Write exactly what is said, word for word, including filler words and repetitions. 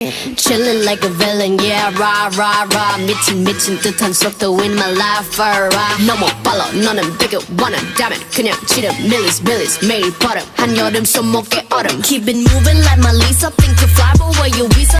Chillin' like a villain, yeah, rah, rah, rah. 미친, 미친 듯한 속도 in my life, alright. 너무 빨라, 너는 되게 원한다면 그냥 지름, millies, millies, 매일 버릇. 한여름 손목에 얼음. Keep it moving like my Lisa, think to fly, but where you visa?